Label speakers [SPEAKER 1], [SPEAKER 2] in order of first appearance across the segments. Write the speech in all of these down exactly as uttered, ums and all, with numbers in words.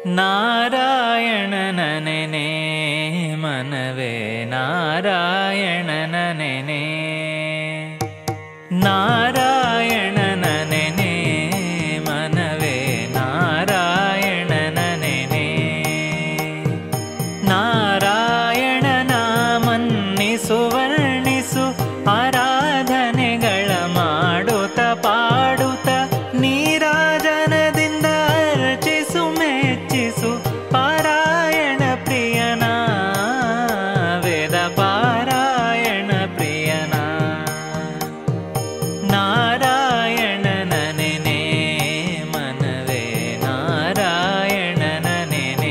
[SPEAKER 1] ನಾರಾಯಣನ ನೆನೆ ಮನವೇ ನಾರಾಯಣನ ನೆನೆ ನಾರಾಯಣನ ನೆನೆ ಮನವೇ ನಾರಾಯಣನ ನೆನೆ ನಾರಾಯಣನ ಮನ್ನಿಸು ವರ್ಣಿಸು ಆರಾಧನೆಗಳ ಮಾಡುತ್ತ ಪಾಡುತ್ತ ನೀರಾಜನದಿಂದ ಅರ್ಚಿಸು ಮೆಚ್ಚಿಸು ಪಾರಾಯಣ ಪ್ರಿಯನ ವೇದ ಪಾರಾಯಣ ಪ್ರಿಯನ ನಾರಾಯಣನ ನೆನೆ ಮನವೇ ನಾರಾಯಣನ ನೆನೆ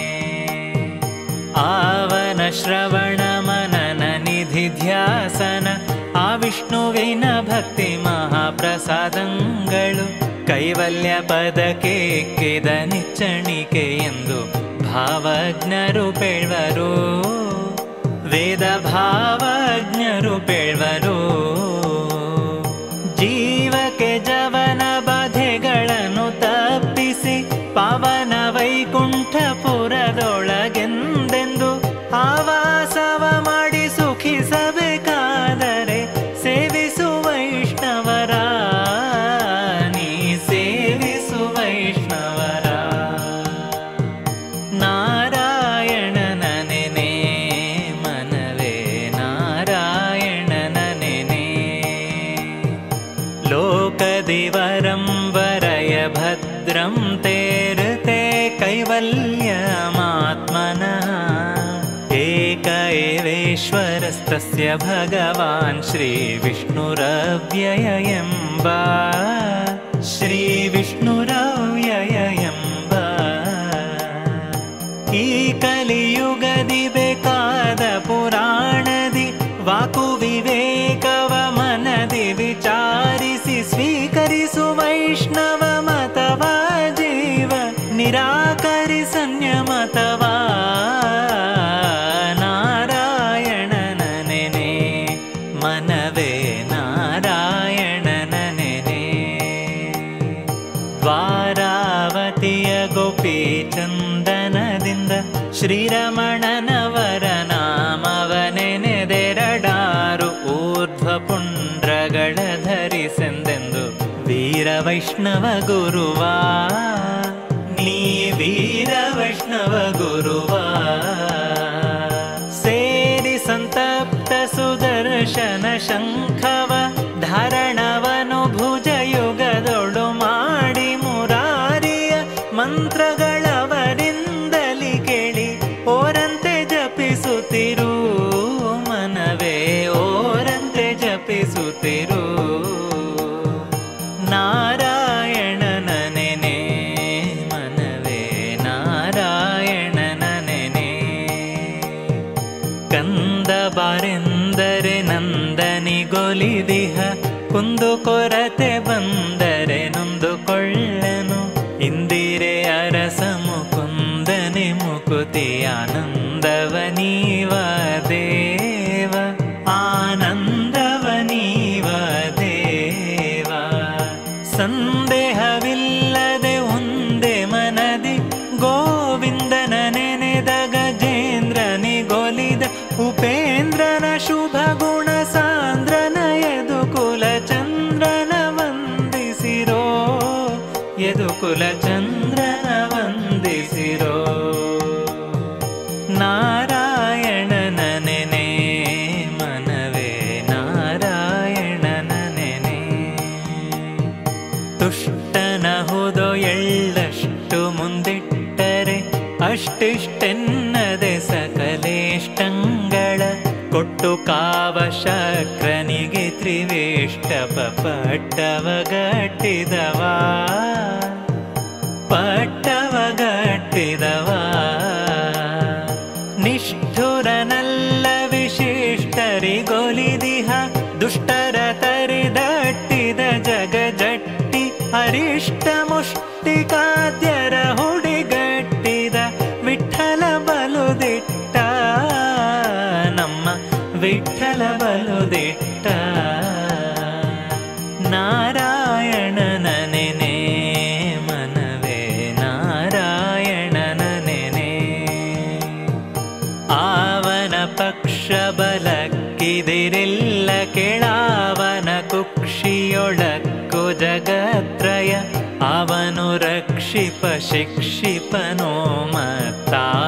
[SPEAKER 1] ಆವನ ಶ್ರವಣ ಮನನ ನಿಧಿ ಧ್ಯಾಸನ ಆ ವಿಷ್ಣುವಿನ ಭಕ್ತಿ ಮಹಾಪ್ರಸಾದಂಗಳು ಕೈವಲ್ಯ ಪದಕ್ಕೆ ಎಕ್ಕಿದ ನಿಚ್ಚಣಿಕೆ ಎಂದು ಭಾವಜ್ಞರು ಪೇಳ್ವರು ವೇದ ಭಾವಜ್ಞರು ಪೇಳ್ವರು ಜೀವಕ್ಕೆ ಜವನ ಬಾಧೆಗಳನ್ನು ತಪ್ಪಿಸಿ ಪಾವನ ವೈಕುಂಠಪುರದೊಳಗೆಂದೆಂದು ಆವಾಸವ ಮಾಡಿ ಸುಖಿಸಬೇಕಾದರೆ ಸೇವಿಸು ವೈಷ್ಣವರ ನೀ ಸೇವಿಸು ವೈಷ್ಣವರ ನಾರಾಯಣನ ನೆನೆ ಮನವೇ ನಾರಾಯಣನ ನೆನೆ ಲೋಕದಿವರಂ ವರಯ ಭದ್ರಂ ತೇರತೆ ಕೈವಲ್ಯಮಾತ್ಮನ ಏಕ ಏವೇಶ್ವರಸ್ತಸ್ಯ ಭಗವಾನ್ ಶ್ರೀ ವಿಷ್ಣುರವ್ಯಯ ಎಂಬ ಶ್ರೀ ವಿಷ್ಣುರವ್ಯಯ ಎಂಬ ಈ ಕಲಿಯುಗದಿ ಬೇಕಾದ ಪುರಾಣದಿ ವಾಕು ವಿವೇಕವ ಮನದಿ ವಿಚಾರಿಸಿ ಸ್ವೀಕರಿಸು ವೈಷ್ಣವ ಮತವ ಜೀವ ನಿರಾಕರಿ ಸಂಯಮತವ ನಾರಾಯಣನ ನೆನೆ ಮನವೇ ನಾರಾಯಣನ ನೆನೆ ದ್ವಾರಾವತಿಯ ಗೋಪಿ ಚಂದನದಿಂದ ಶ್ರೀರಮಣನವರ ನಾಮವ ನೆನೆದೆರಡಾರು ಊರ್ಧ್ವ ಪುಂಡ್ರಗಳ ಧರಿಸೆಂದೆಂದು ವೀರ ವೈಷ್ಣವ ಗುರುವ ನೀ ವೀರ ವೈಷ್ಣವ ಗುರುವ ಸೇರಿ ಸಂತಪ್ತ ಸುದರ್ಶನ ಶಂಖವ ಧಾರಣವನು ಭುಜಯುಗದೊಳು ಮಾಡಿ ಮುರಾರಿಯ ಮಂತ್ರಗಳವರಿಂದಲಿ ಕೇಳಿ ಓರಂತೆ ಜಪಿಸುತ್ತಿರು ಮನವೇ ಓರಂತೆ ಜಪಿಸುತ್ತಿರು ನಾರಾಯಣನ ನೆನೆ ಮನವೇ ನಾರಾಯಣನ ನೆನೆ ಕಂದ ಬಾರೆಂದರೆ ನಂದನಿಗೊಲಿದಿಹ ಕುಂದು ಕೊರತೆ ಬಂದರೆ ನೊಂದುಕೊಳ್ಳನು ಇಂದಿರೆ ಅರಸ ಮುಕುಂದನೆ ಮುಕುತಿ ಆನಂದವನೀವ ದೇವ ಆನಂದವನೀವ ದೇವ ಸಂದೇಹವಿಲ್ಲದೆ ಒಂದೇ ಮನದಿ ಗೋವಿಂದನ ನೆನೆದ ಗಜೇಂದ್ರನಿಗೊಲಿದ ಉಪೇಂದ್ರನ ಶುಭ ಗುಣ ಸಾಂದ್ರನ ಯದುಕುಲ ಚಂದ್ರನ ವಂದಿಸಿರೋ ಯದುಕುಲ ಚಂದ್ರನ ವಂದಿಸಿರೋ ನಾರಾಯಣನ ನೆನೆ ಮನವೇ ನಾರಾಯಣನ ನೆನೆ ತುಷ್ಟನಹುದು ಎಳ್ಳಷ್ಟು ಮುಂದಿಟ್ಟರೆ ಅಷ್ಟಿಷ್ಟೆನ್ನದೆ ಸಕಲೇಷ್ಟಂಗಳ ಕೊಟ್ಟು ಕಾವಶಕ್ರನಿಗೆ ತ್ರಿವೇಷ್ಟಪ ಪಟ್ಟವಗಟ್ಟಿದವ ಪಟ್ಟವಗಟ್ಟಿದವ ನಿಷ್ಠುರನಲ್ಲ ವಿಶಿಷ್ಟರಿಗೊಲಿದಿಹ ದುಷ್ಟರ ತರಿದಟ್ಟಿದ ಜಗಜಟ್ಟಿ ಅರಿಷ್ಟ ಮುಷ್ಟಿಕಾದ್ಯರ ಹುಡಿಗಟ್ಟಿದ ವಿಠಲ ಬಲುದಿಟ್ಟ ನಮ್ಮ ವಿಠಲ ಬಲುದಿಟ್ಟ ನಾರಾಯಣನ ನೆನೆ ಮನವೇ ನಾರಾಯಣ ಅವನ ಪಕ್ಷ ಬಲಕ್ಕಿದಿರಿಲ್ಲ ಕೆಳಾವನ ಕುಕ್ಷಿಯೊಳಕ್ಕು ಜಗತ್ರಯ ಅವನು ರಕ್ಷಿಪ ಶಿಕ್ಷಿಪನೋ ಮತ್ತಾವ